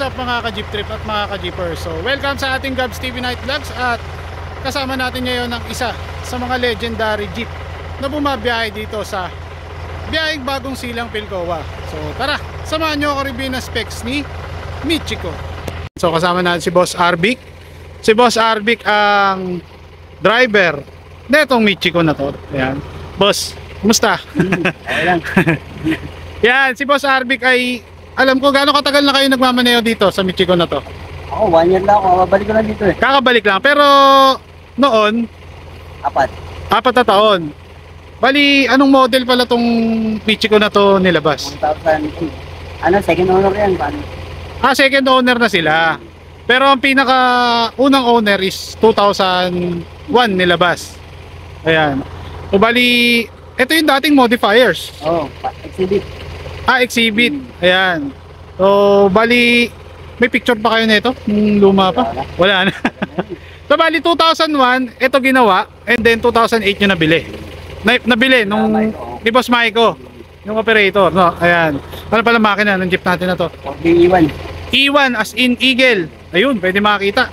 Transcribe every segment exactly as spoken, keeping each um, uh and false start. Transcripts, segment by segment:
up mga ka-Jeep Trip at mga ka-Jeepers? So welcome sa ating Gabs T V Night Vlogs at kasama natin ngayon ang isa sa mga legendary Jeep na bumabiyahe dito sa biyaheng bagong silang Pilcoa. So tara, samahan nyo ako review ng specs ni Michiko. So kasama natin si Boss Arbic. Si Boss Arbic ang driver na itong Michiko na to. Ayan. Boss, kumusta? Ayan. Yan, si Boss Arbic ay alam ko gaano katagal na kayo nagmamaneo dito sa Michiko na to. Ako, one year lang ako. Babalik ko lang dito eh. Kakabalik lang, pero noon Apat. apat na taon. Bali, anong model pala tong Michiko na to nilabas? one thousand eight. Ano, second owner yan. Paano? Ah, second owner na sila. Pero ang pinaka unang owner is two thousand one nilabas. Ayan. O bali, ito yung dating modifiers. Oo, oh, exhibit. Ah, exhibit. Ayan. So, bali, may picture pa kayo nito? Nung luma pa? Wala na. So, bali, two thousand one, ito ginawa. And then, two thousand eight nyo nabili. Na, nabili nung ni Boss Maiko. Yung operator. No? Ayan. Ano pala makina ng jeep natin na to? E one. E one as in Eagle. Ayun, pwede makakita.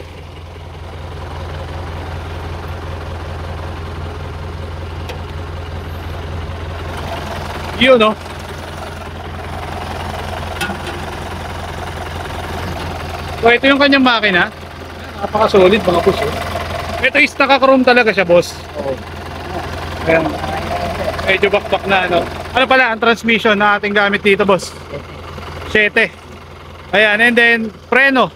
Yun, no? So, ito yung kanyang makina. Napaka-solid, mga puso. Ito is naka-chrome talaga siya, boss. Oo. Ayan. Medyo bakbak na, ano. Ano pala, ang transmission na ating gamit dito, boss? seven. Ayan, and then, preno.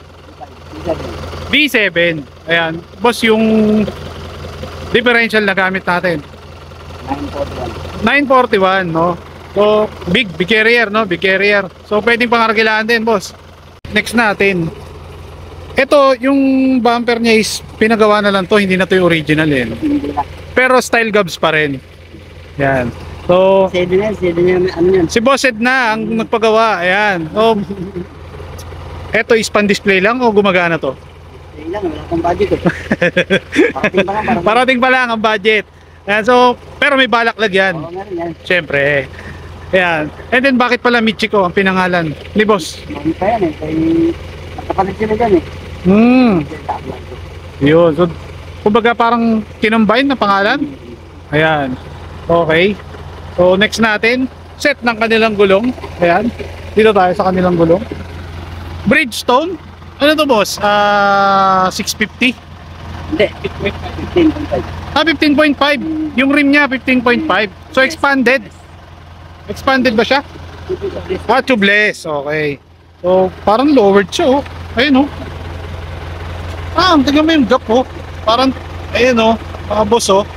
B seven. Ayan. Boss, yung differential na gamit natin. nine forty-one. nine forty-one, no? So, big, big carrier, no? Big carrier. So, pwedeng pangargilaan din, boss. Next natin. Ito, yung bumper niya is pinagawa na lang to, hindi na to yung original eh. Hindi na. Pero style Gabs pa rin. Yan. So, Seven yan, seven yan. Ano yan? si Boss Ed na ang nagpagawa. Ayan. So, ito is pan-display lang o gumagana to? Sige lang, wala akong budget eh. Parating pa lang. Parang... Parating pa lang ang budget. Ayan, so, pero may balaklag yan. Oo nga rin yan. Siyempre. Ayan. And then, bakit pala Michiko ang pinangalan ni Boss? Mami pa yan eh. Kaya nakapalit sila dyan eh. Hmm. Yun. So, kumbaga parang kinumbine na pangalan. Ayan. Okay. So, next natin, set ng kanilang gulong. Ayan. Dito tayo sa kanilang gulong. Bridgestone. Ano to, boss? Ah, six fifty. Hindi. fifteen point five. Ah, fifteen point five. Yung rim niya, fifteen point five. So, expanded. Expanded ba siya? Ah, tubeless. Okay. So, parang lowered siya, oh. Ayun, oh. Ah, tignan mo yung gap, oh. Parang, ayun, oh. Mga boss, oh.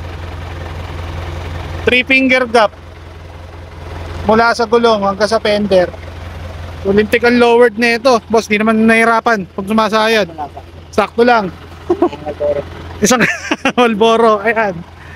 Three finger gap. Mula sa gulong hanggang sa fender. So, lintik ang lowered na ito. Boss, di naman nahirapan pag sumasayad. Sakto lang. Isang Malboro. Ayan.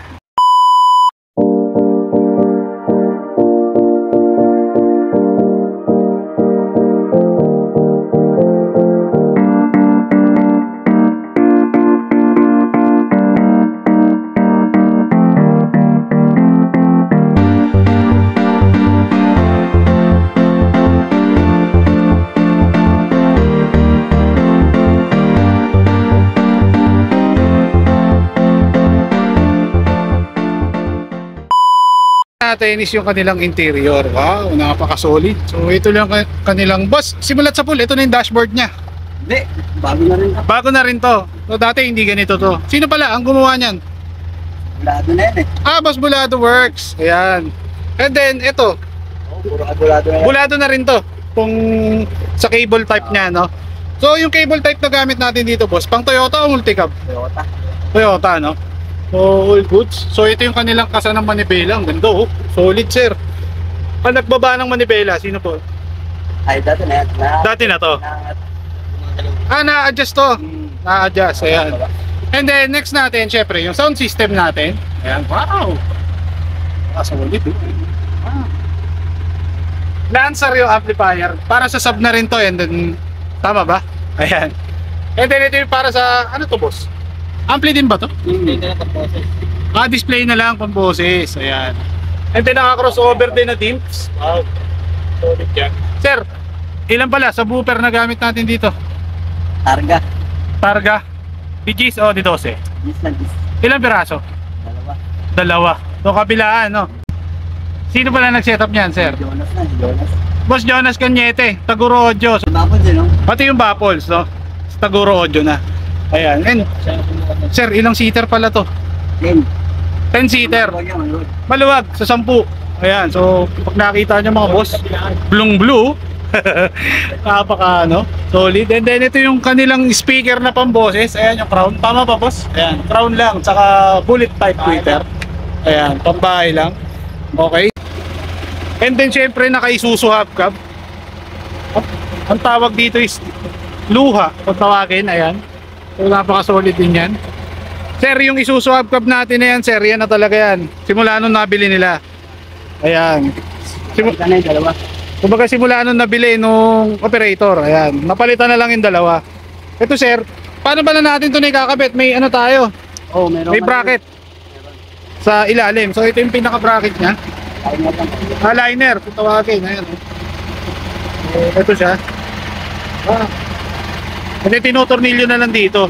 Natin is yung kanilang interior. Wow, napaka-solid. So ito lang kanilang boss. Simulat sa pool, ito na yung dashboard niya. Hindi. Bago na rin. Bago na rin to. So dati hindi ganito to. Sino pala ang gumawa niyan? Bulado na yan eh. Ah, Boss Bulado Works. Ayan. And then ito, Oo, puro bulado na yan. bulado na rin to. Kung sa cable type niya, no? So yung cable type na gamit natin dito, boss, pang Toyota o multicab? Toyota. Toyota, no? So, all goods. So, ito yung kanilang kasa ng manibela. Ang ganda, oh. Solid, sir. Ang nagbaba ng manibela, sino po? Ay, dati na yan. Na, Dati na to. na, Ah, na-adjust to. Hmm. Na-adjust, ayan. And then, next natin, syempre, yung sound system natin. Ayan, wow. Ah, solid, eh. Ah. Lancer yung amplifier. Para sa sub na rin to, and then, tama ba? Ayan. And then, ito yung para sa, ano to, boss? Ampli din ba to? Hindi na lang process. Ah, display na lang pang boses. Ayan. And then naka-crossover din na dimps. Wow. Solid yan. Sir, Ilan pala sa subwoofer na gamit natin dito? Targa. Targa? D Gs o D twelve? Yes lang, yes. Ilang piraso? Dalawa. Dalawa. So kabilaan, no? Sino pala nag-setup niyan, sir? Jonas na, si Jonas. Boss Jonas Cañete, Taguro Audio. So, Tapos din, no? pati yung baffles, no? Sa Taguro Audio na. Ayan. And, sir, ilang seater pala to? Ten. ten seater. Maluwag yan, maluwag. Maluwag sa sampu. Ayan. So, pag nakita nyo mga boss, blue blue. Napaka ano, solid. And then ito yung kanilang speaker na pamboses. Ayan yung crown. Tama ba boss? Ayan, crown lang. Tsaka bullet type tweeter. Ayan, pambahay lang. Okay. And then syempre naka-Isuzu hubcap. Ang tawag dito is luha kung tawagin. Ayan. So napaka-solid din yan. Sir, yung Isuzu hubcap natin na yan, sir, yan na talaga yan. Simula nung nabili nila. Ayan. Simu- Ito na yung dalawa. Kumbaga simula nung nabili nung operator, ayan, napalitan na lang yung dalawa. Ito sir, paano ba na natin ito na ikakabit? May ano tayo? Oh, meron. May ka- bracket sa ilalim. So ito yung pinaka bracket niya. Ay, meron. Ah, liner, kung tawagin. Ayan. So, ito siya. Ah. Kasi tinutornilyo na lang dito.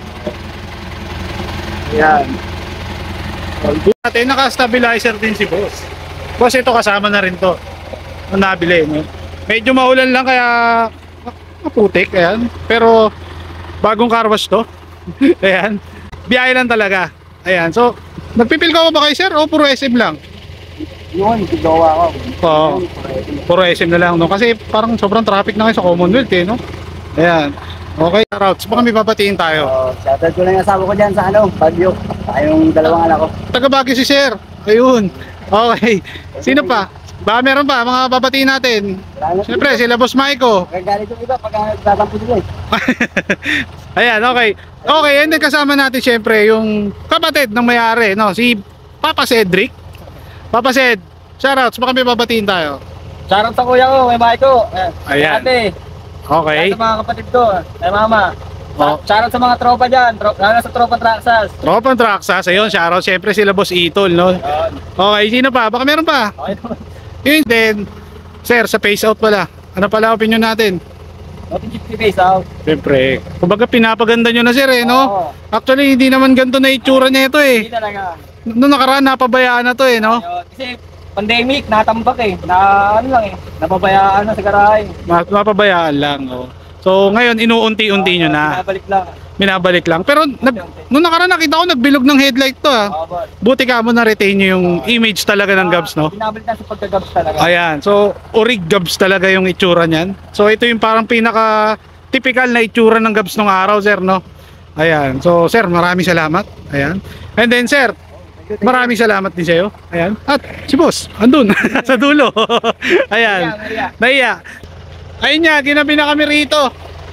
Ayan. So, natin, naka-stabilizer din si boss. Boss, ito kasama na rin to. Ang nabili, no? Medyo maulan lang kaya maputik, ayan. Pero bagong car wash to. Ayan. Biyahe lang talaga. Ayan. So, nagpipil ka ba kayo sir o puro S M lang? Yun, sigawa ko. Oo. Puro S M na lang, no? Kasi parang sobrang traffic na kayo sa Commonwealth, eh, no? Ayan. Okay, routes. Baka may papatiin tayo. Oh, shoutout ko lang yung asawa ko dyan sa ano, Baguio. Tayong dalawang anak ko. Taga Baguio si sir. Ayun. Okay. Sino pa? Baka meron pa, mga papatiin natin. Siyempre, sila Boss Maiko. Kagalit yung iba pag nagtatampo sila eh. Ayan, okay. Okay, and then kasama natin siyempre yung kapatid ng may-ari, no? Si Papa Cedric. Papa Ced, shoutouts, baka may babatiin tayo. Shoutout sa kuya ko, may bahay ko. Ayan. Ate, Okay. sa mga kapatid ko, kay mama. Oh. Shoutout sa mga tropa dyan, tro lalo sa tropa Traxas. Tropang Traxas, ayun, shoutout siyempre sila Boss Itol, no? Yun. Okay, sino pa? Baka meron pa. Okay naman. Yun din, sir, sa face out pala. Ano pala opinion natin? Noting fifty base out. Siyempre, kumbaga pinapaganda nyo na sir eh, no? Oo. Actually, hindi naman ganito na itsura nito eh. Hindi talaga. Noong nakaraan, napabayaan na to eh, no? Ayun. Kasi pandemic, natambak eh. Na ano lang eh. Napabayaan na sa garahe. Ma- Mapabayaan lang, oh. So, ngayon, inuunti-unti nyo na. Binabalik lang. Binabalik lang. Pero, nag, nung nakaraan nakita ko, nagbilog ng headlight to ah. Oo, boss. Buti ka mo na-retain nyo yung image talaga ng Gabs, no? Binabalik na sa pagkagabs talaga. Ayan, so orig Gabs talaga yung itsura niyan. So ito yung parang pinaka typical na itsura ng Gabs nung araw, sir, no? Ayan, so sir, maraming salamat. Ayan. And then sir, maraming salamat din sa'yo. Ayan. At si boss, andun, sa dulo. Ayan. Naiya. Ayun niya, ginabi na kami rito.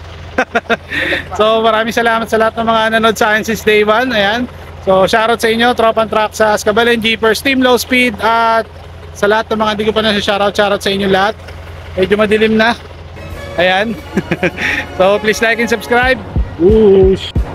So maraming salamat sa lahat ng mga nanood sa akin since day one. Ayan. So shoutout sa inyo, Tropang Traxas, Kabalen Jeepers, Team Low Speed, at sa lahat ng mga hindi ko pa na shoutout, shoutout sa inyo lahat. Medyo madilim na. Ayan. So please like and subscribe. Whoosh.